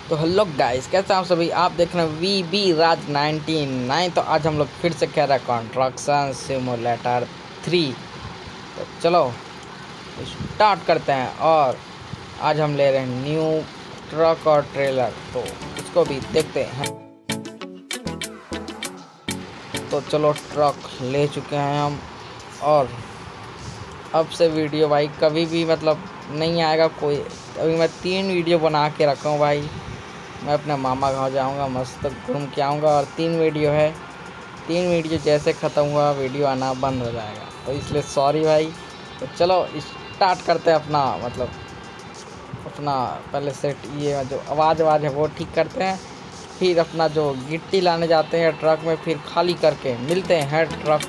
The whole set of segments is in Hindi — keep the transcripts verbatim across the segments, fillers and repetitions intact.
तो हेलो गाइस, कैसे आप सभी। आप देख रहे हैं V B Raj nineteen nine. तो आज हम लोग फिर से कह रहे हैं कंस्ट्रक्शन सिमुलेटर थ्री। तो चलो स्टार्ट करते हैं। और आज हम ले रहे हैं न्यू ट्रक और ट्रेलर, तो इसको भी देखते हैं। तो चलो ट्रक ले चुके हैं हम। और अब से वीडियो भाई कभी भी मतलब नहीं आएगा कोई। अभी मैं तीन वीडियो बना के रखा हूँ भाई। मैं अपने मामा गाँव जाऊँगा, मस्त घूम के आऊँगा। और तीन वीडियो है, तीन वीडियो जैसे ख़त्म हुआ वीडियो आना बंद हो जाएगा, तो इसलिए सॉरी भाई। तो चलो स्टार्ट करते हैं अपना मतलब अपना पहले सेट ये जो आवाज़ आवाज़ है वो ठीक करते हैं। फिर अपना जो गिट्टी लाने जाते हैं ट्रक में, फिर खाली करके मिलते हैं ट्रक।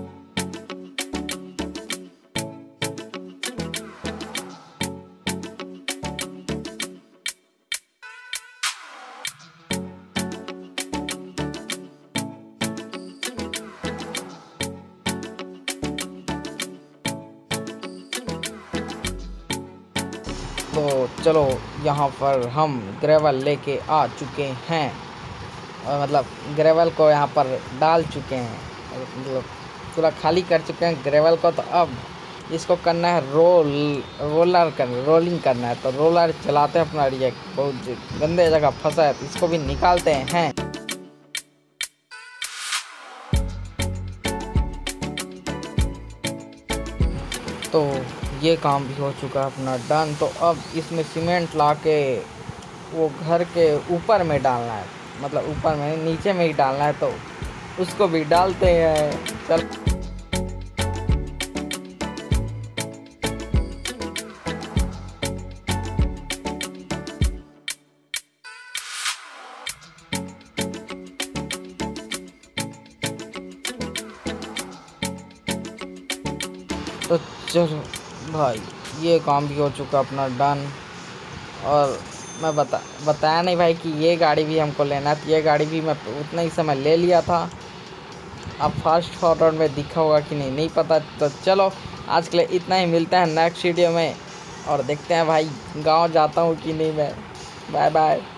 तो चलो यहाँ पर हम ग्रेवल लेके आ चुके हैं, और मतलब ग्रेवल को यहाँ पर डाल चुके हैं, मतलब पूरा खाली कर चुके हैं ग्रेवल को। तो अब इसको करना है रोल रोलर कर रोलिंग करना है। तो रोलर चलाते हैं अपना रिएक्ट, बहुत गंदे जगह फंसा है, तो इसको भी निकालते हैं। तो ये काम भी हो चुका है अपना डन। तो अब इसमें सीमेंट ला के वो घर के ऊपर में डालना है, मतलब ऊपर में नीचे में ही डालना है। तो उसको भी डालते हैं। चल तो चलो भाई ये काम भी हो चुका अपना डन। और मैं बता बताया नहीं भाई कि ये गाड़ी भी हमको लेना है, तो ये गाड़ी भी मैं उतना ही समय ले लिया था। अब फास्ट फॉरवर्ड में दिखा होगा कि नहीं नहीं पता। तो चलो आज के लिए इतना ही, मिलता है नेक्स्ट वीडियो में। और देखते हैं भाई गांव जाता हूँ कि नहीं मैं। Bye bye.